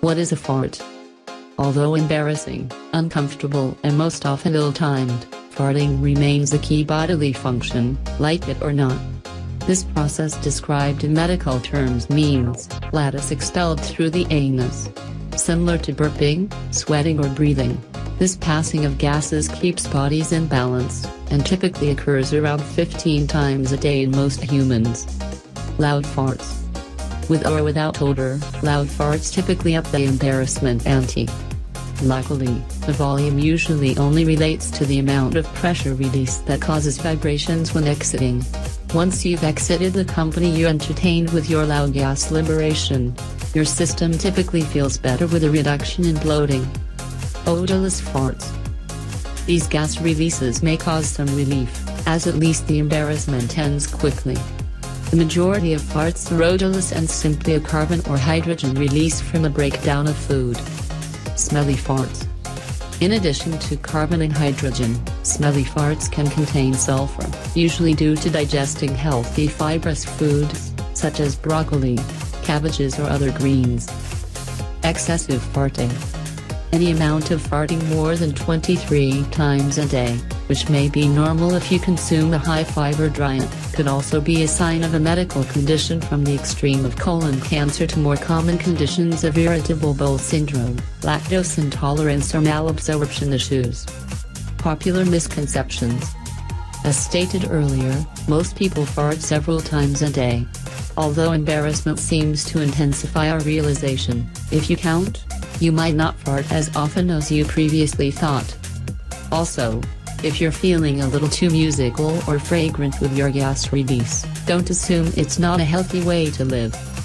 What is a fart? Although embarrassing, uncomfortable and most often ill-timed, farting remains a key bodily function, like it or not. This process described in medical terms means flatus expelled through the anus. Similar to burping, sweating or breathing, this passing of gases keeps bodies in balance, and typically occurs around 15 times a day in most humans. Loud farts. With or without odor, loud farts typically up the embarrassment ante. Luckily, the volume usually only relates to the amount of pressure released that causes vibrations when exiting. Once you've exited the company you entertained with your loud gas liberation, your system typically feels better with a reduction in bloating. Odorless farts. These gas releases may cause some relief, as at least the embarrassment ends quickly. The majority of farts are odorless and simply a carbon or hydrogen release from a breakdown of food. Smelly farts. In addition to carbon and hydrogen, smelly farts can contain sulfur, usually due to digesting healthy fibrous foods, such as broccoli, cabbages or other greens. Excessive farting. Any amount of farting more than 23 times a day, which may be normal if you consume a high-fiber diet, could also be a sign of a medical condition, from the extreme of colon cancer to more common conditions of irritable bowel syndrome, lactose intolerance or malabsorption issues. Popular misconceptions. As stated earlier, most people fart several times a day. Although embarrassment seems to intensify our realization, if you count, you might not fart as often as you previously thought. Also, if you're feeling a little too musical or fragrant with your gas release, don't assume it's not a healthy way to live.